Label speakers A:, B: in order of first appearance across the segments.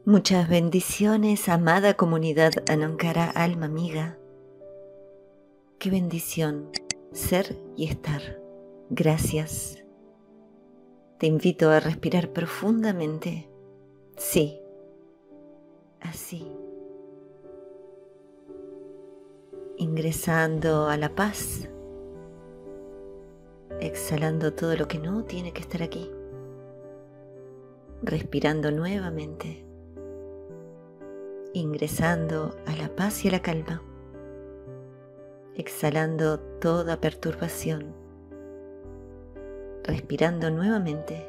A: Muchas bendiciones, amada comunidad Anhankara, alma amiga. Qué bendición ser y estar. Gracias. Te invito a respirar profundamente. Sí, así. Ingresando a la paz. Exhalando todo lo que no tiene que estar aquí. Respirando nuevamente. Ingresando a la paz y a la calma. Exhalando toda perturbación. Respirando nuevamente.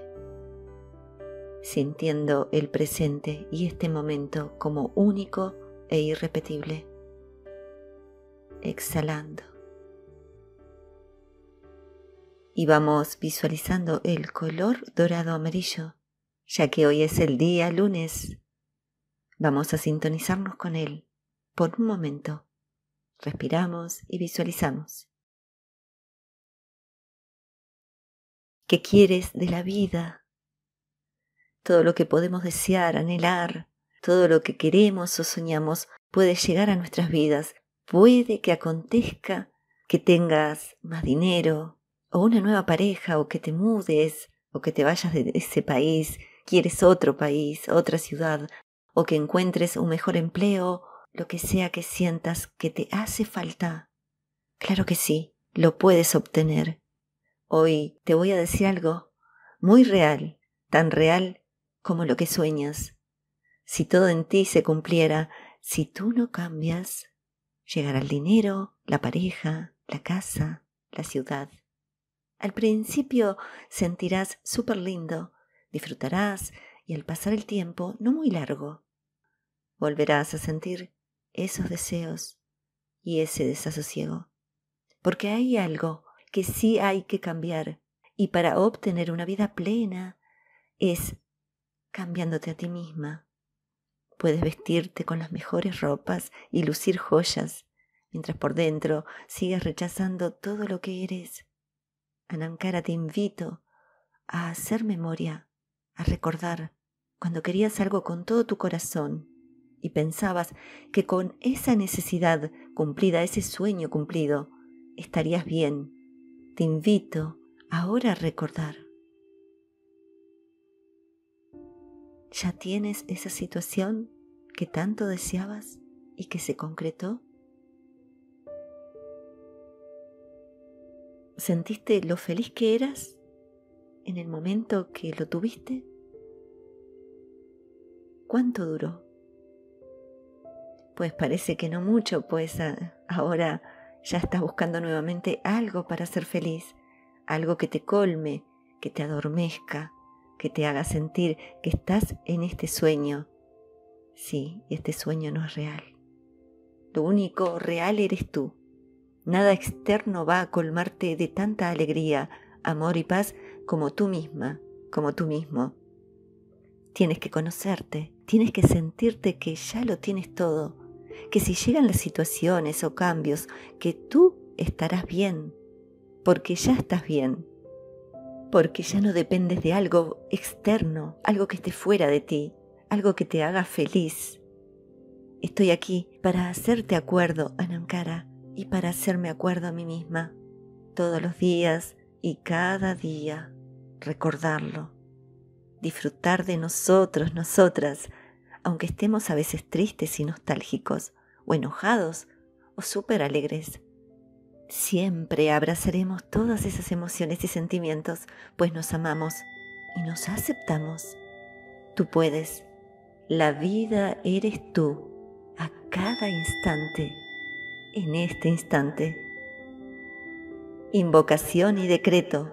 A: Sintiendo el presente y este momento como único e irrepetible. Exhalando. Y vamos visualizando el color dorado amarillo, ya que hoy es el día lunes. Vamos a sintonizarnos con él por un momento. Respiramos y visualizamos. ¿Qué quieres de la vida? Todo lo que podemos desear, anhelar, todo lo que queremos o soñamos puede llegar a nuestras vidas. Puede que acontezca que tengas más dinero, o una nueva pareja, o que te mudes, o que te vayas de ese país, quieres otro país, otra ciudad, o que encuentres un mejor empleo, lo que sea que sientas que te hace falta. Claro que sí, lo puedes obtener. Hoy te voy a decir algo muy real, tan real como lo que sueñas. Si todo en ti se cumpliera, si tú no cambias, llegará el dinero, la pareja, la casa, la ciudad. Al principio sentirás súper lindo, disfrutarás y al pasar el tiempo, no muy largo, volverás a sentir esos deseos y ese desasosiego. Porque hay algo que sí hay que cambiar y para obtener una vida plena es cambiándote a ti misma. Puedes vestirte con las mejores ropas y lucir joyas, mientras por dentro sigues rechazando todo lo que eres. Anhankara, te invito a hacer memoria, a recordar cuando querías algo con todo tu corazón y pensabas que con esa necesidad cumplida, ese sueño cumplido, estarías bien. Te invito ahora a recordar. ¿Ya tienes esa situación que tanto deseabas y que se concretó? ¿Sentiste lo feliz que eras en el momento que lo tuviste? ¿Cuánto duró? Pues parece que no mucho, pues ahora ya estás buscando nuevamente algo para ser feliz, algo que te colme, que te adormezca, que te haga sentir que estás en este sueño. Sí, este sueño no es real. Lo único real eres tú. Nada externo va a colmarte de tanta alegría, amor y paz como tú misma, como tú mismo. Tienes que conocerte, tienes que sentirte que ya lo tienes todo, que si llegan las situaciones o cambios, que tú estarás bien, porque ya estás bien, porque ya no dependes de algo externo, algo que esté fuera de ti, algo que te haga feliz. Estoy aquí para hacerte acuerdo, Anhankara, y para hacerme acuerdo a mí misma, todos los días y cada día, recordarlo, disfrutar de nosotros, nosotras, aunque estemos a veces tristes y nostálgicos, o enojados, o súper alegres. Siempre abrazaremos todas esas emociones y sentimientos, pues nos amamos y nos aceptamos. Tú puedes. La vida eres tú, a cada instante, en este instante. Invocación y decreto.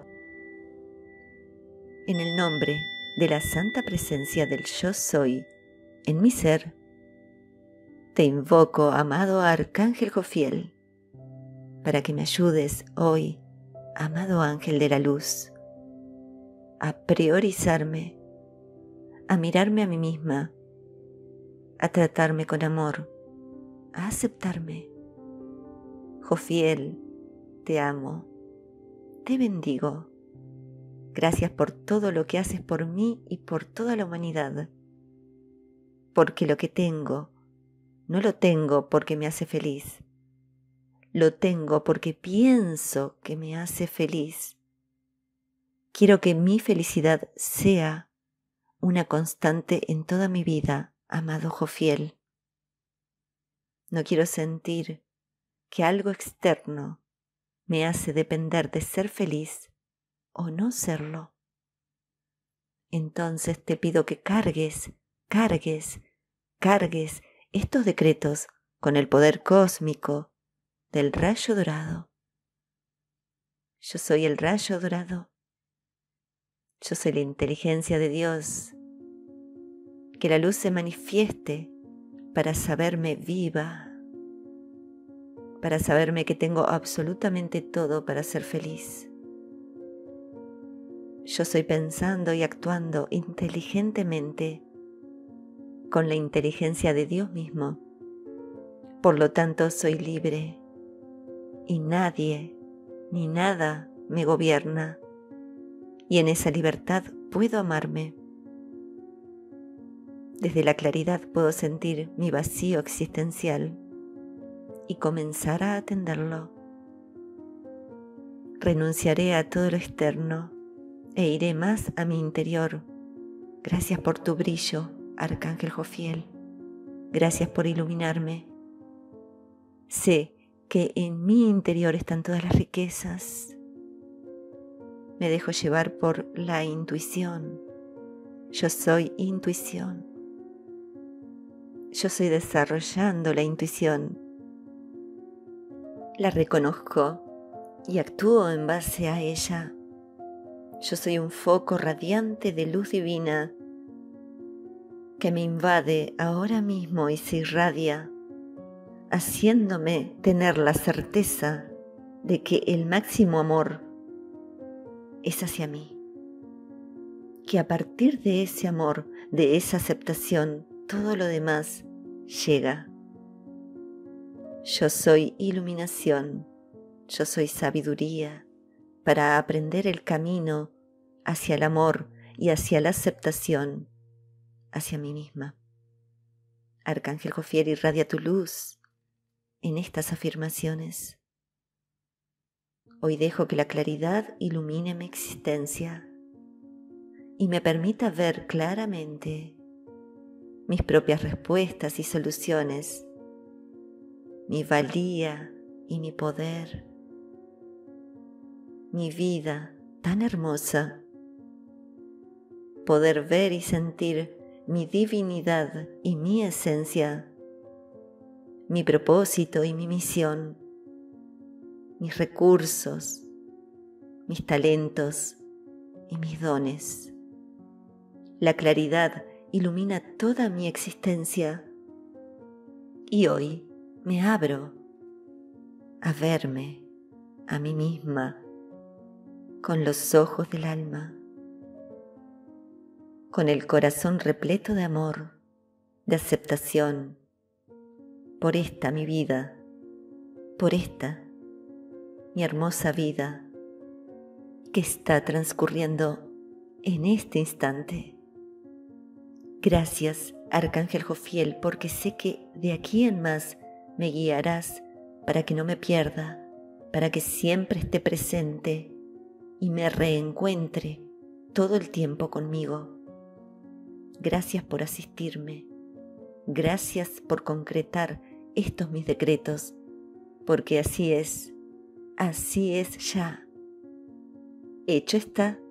A: En el nombre de la santa presencia del Yo Soy, en mi ser, te invoco, amado Arcángel Jofiel, para que me ayudes hoy, amado Ángel de la Luz, a priorizarme, a mirarme a mí misma, a tratarme con amor, a aceptarme. Jofiel, te amo, te bendigo. Gracias por todo lo que haces por mí y por toda la humanidad. porque lo que tengo, no lo tengo porque me hace feliz. Lo tengo porque pienso que me hace feliz. Quiero que mi felicidad sea una constante en toda mi vida, amado Jofiel. No quiero sentir que algo externo me hace depender de ser feliz o no serlo. Entonces te pido que cargues estos decretos con el poder cósmico del rayo dorado. Yo soy el rayo dorado. Yo soy la inteligencia de Dios. Que la luz se manifieste para saberme viva, para saberme que tengo absolutamente todo para ser feliz. Yo soy pensando y actuando inteligentemente con la inteligencia de Dios mismo. Por lo tanto, soy libre y nadie ni nada me gobierna. Y en esa libertad puedo amarme. Desde la claridad puedo sentir mi vacío existencial y comenzar a atenderlo. Renunciaré a todo lo externo e iré más a mi interior. Gracias por tu brillo, Arcángel Jofiel. Gracias por iluminarme. Sé que en mi interior están todas las riquezas. Me dejo llevar por la intuición. Yo soy intuición. Yo soy desarrollando la intuición. La reconozco y actúo en base a ella. Yo soy un foco radiante de luz divina que me invade ahora mismo y se irradia, haciéndome tener la certeza de que el máximo amor es hacia mí. Que a partir de ese amor, de esa aceptación, todo lo demás llega. Yo soy iluminación, yo soy sabiduría para aprender el camino hacia el amor y hacia la aceptación, hacia mí misma. Arcángel Jofiel, irradia tu luz en estas afirmaciones. Hoy dejo que la claridad ilumine mi existencia y me permita ver claramente mis propias respuestas y soluciones, mi valía y mi poder, mi vida tan hermosa, poder ver y sentir mi divinidad y mi esencia, mi propósito y mi misión, mis recursos, mis talentos y mis dones. La claridad ilumina toda mi existencia y hoy me abro a verme a mí misma con los ojos del alma, con el corazón repleto de amor, de aceptación por esta mi vida, por esta mi hermosa vida que está transcurriendo en este instante. Gracias, Arcángel Jofiel, porque sé que de aquí en más me guiarás para que no me pierda, para que siempre esté presente y me reencuentre todo el tiempo conmigo. Gracias por asistirme. Gracias por concretar estos mis decretos, porque así es ya. Hecho está.